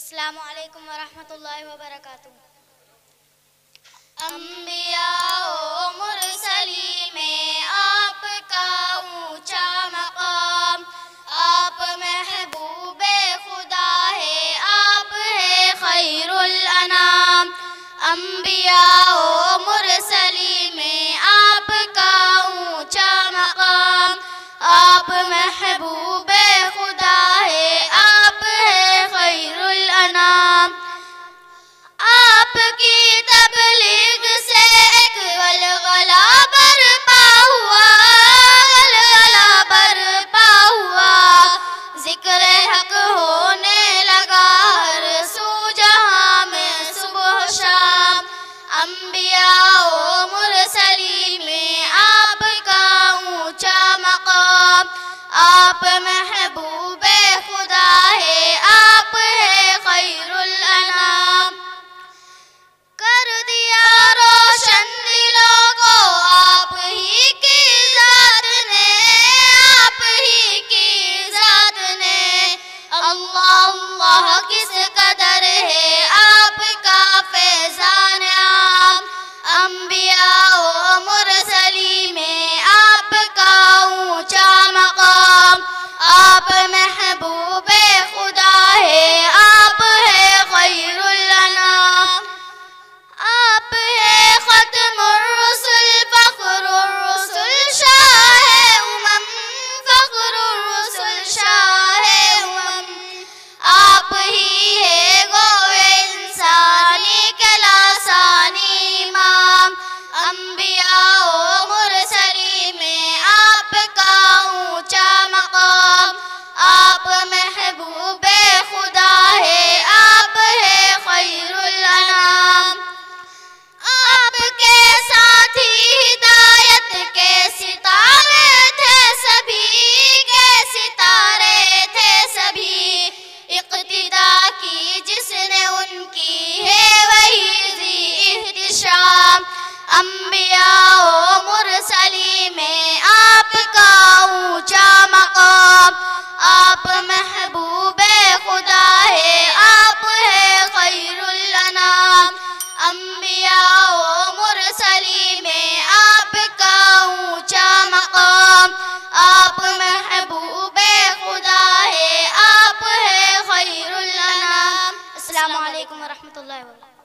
السلام علیکم ورحمۃ اللہ وبرکاتہ۔ انبیاء و مرسلین میں آپ کا اونچا مقام، آپ محبوب خدا ہے، آپ ہے خیر الانام۔ انبیاء و مرسلین میں آپ کا اونچا مقام، آپ محبوب خدا ہے، آپ ہے خیر الانام۔ آپ کی تبلیغ سے ایک غلغلہ برپا ہوا، غلغلہ برپا ہوا، ذکر حق ہونے لگا ہر سو جہاں میں صبح و شام۔ انبیاء و مرسلین میں آپ کا اونچا مقام، آپ محبوب خدا ہے، آپ ہے خیر الانام۔ کر دیا روشن دلوں کو آپ ہی کی ذات نے، آپ ہی کی ذات نے۔ اللہ اللہ کس قدر ہے آپ کا فیضان عام۔ انبیاء و مرسلین میں آپ کا اونچا مقام، آپ محبوب خدا ہے، آپ ہے خیر الانام۔ آپ ہے ختم الرسل فخر الرسل شاہ امم، فخر الرسل شاہ امم۔ آپ ہی ہے گوئے انسانی کے لاسانی امام۔ انبیاء و مرسلین میں آپ کا اونچا مقام، آپ محبوب خدا ہے، آپ ہے خیر الانام۔ آپ کے ساتھی ہدایت کے ستارے تھے سبھی، کے ستارے تھے سبھی۔ اقتدا کی جس نے ان کی ہے وہی ذی احتشام۔ انبیاء و مرسلین میں آپ کا اونچا مقام، آپ محبوب خدا ہے، آپ ہے خیر الانام۔ انبیاء و مرسلین میں آپ کا اونچا مقام، آپ محبوب خدا ہے، آپ ہے خیر الانام۔ السلام علیکم ورحمۃ اللہ وبرکاتہ۔